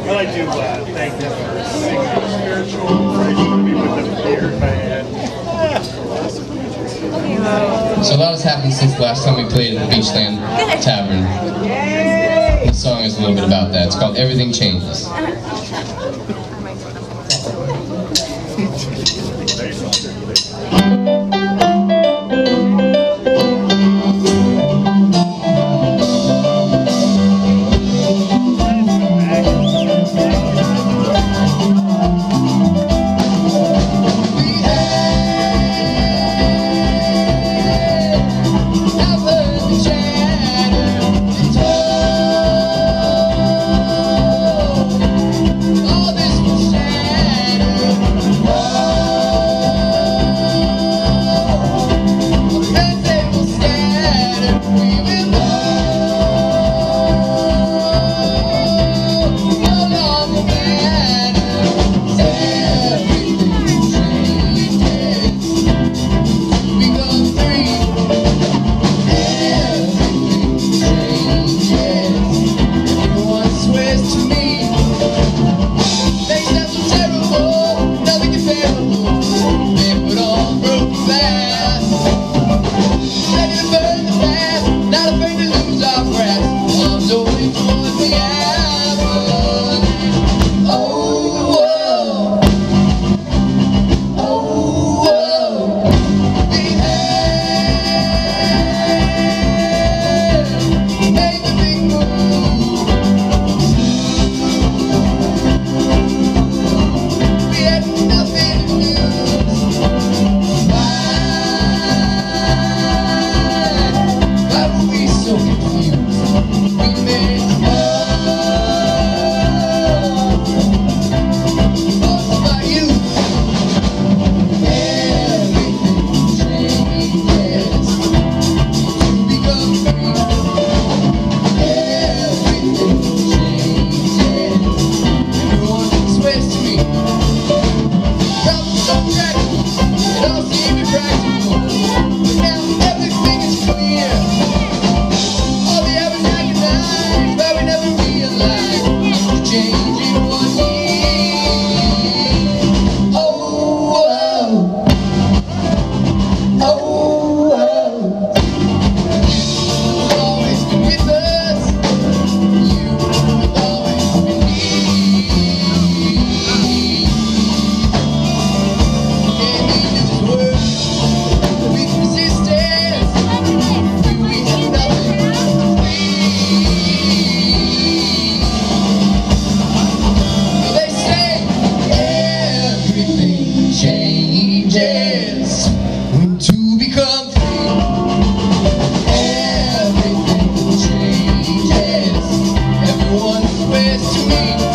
like to thank them for singing spiritual praise to me with the beard band. So a lot has happened since the last time we played at the Beachland Tavern. The song is a little bit about that. It's called Everything Changes. Changes when two become three. Everything changes. Everyone swears to me.